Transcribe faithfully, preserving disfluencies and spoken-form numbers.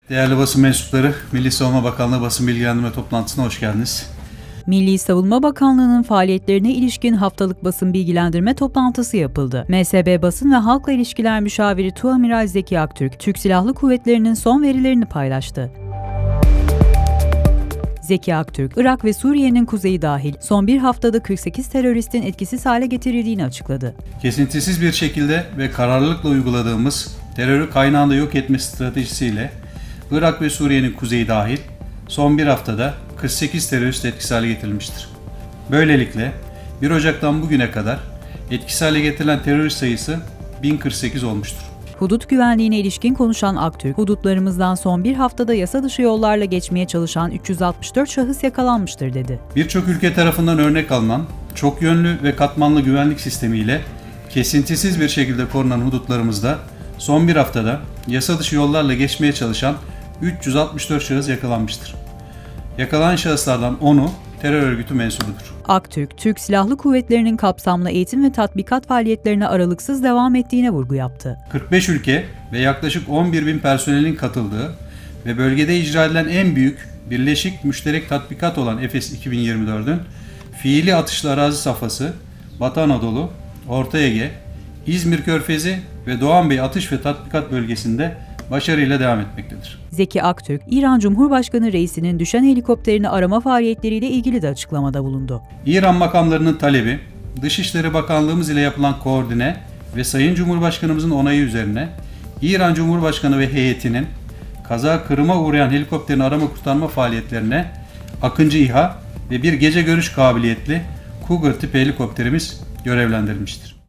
Değerli basın mensupları, Milli Savunma Bakanlığı basın bilgilendirme toplantısına hoş geldiniz. Milli Savunma Bakanlığı'nın faaliyetlerine ilişkin haftalık basın bilgilendirme toplantısı yapıldı. M S B Basın ve Halkla İlişkiler Müşaviri Tuğamiral Zeki Aktürk, Türk Silahlı Kuvvetleri'nin son verilerini paylaştı. Zeki Aktürk, Irak ve Suriye'nin kuzeyi dahil son bir haftada kırk sekiz teröristin etkisiz hale getirildiğini açıkladı. Kesintisiz bir şekilde ve kararlılıkla uyguladığımız terörü kaynağında yok etme stratejisiyle Irak ve Suriye'nin kuzeyi dahil son bir haftada kırk sekiz terörist etkisiz hale getirilmiştir. Böylelikle bir Ocak'tan bugüne kadar etkisiz hale getirilen terörist sayısı bin kırk sekiz olmuştur. Hudut güvenliğine ilişkin konuşan Aktürk, hudutlarımızdan son bir haftada yasa dışı yollarla geçmeye çalışan üç yüz altmış dört şahıs yakalanmıştır dedi. Birçok ülke tarafından örnek alınan çok yönlü ve katmanlı güvenlik sistemiyle kesintisiz bir şekilde korunan hudutlarımızda son bir haftada yasa dışı yollarla geçmeye çalışan üç yüz altmış dört şahıs yakalanmıştır. Yakalanan şahıslardan onu terör örgütü mensubudur. Aktürk, Türk Silahlı Kuvvetleri'nin kapsamlı eğitim ve tatbikat faaliyetlerine aralıksız devam ettiğine vurgu yaptı. kırk beş ülke ve yaklaşık on bir bin personelin katıldığı ve bölgede icra edilen en büyük Birleşik Müşterek Tatbikat olan Efes iki bin yirmi dördün fiili atışlı arazi safhası Batı Anadolu, Orta Ege, İzmir Körfezi ve Doğan Bey atış ve tatbikat bölgesinde başarıyla devam etmektedir. Zeki Aktürk, İran Cumhurbaşkanı reisinin düşen helikopterini arama faaliyetleriyle ilgili de açıklamada bulundu. İran makamlarının talebi, Dışişleri Bakanlığımız ile yapılan koordine ve Sayın Cumhurbaşkanımızın onayı üzerine İran Cumhurbaşkanı ve heyetinin kaza kırıma uğrayan helikopterin arama kurtarma faaliyetlerine Akıncı İHA ve bir gece görüş kabiliyetli Cougar tipi helikopterimiz görevlendirilmiştir.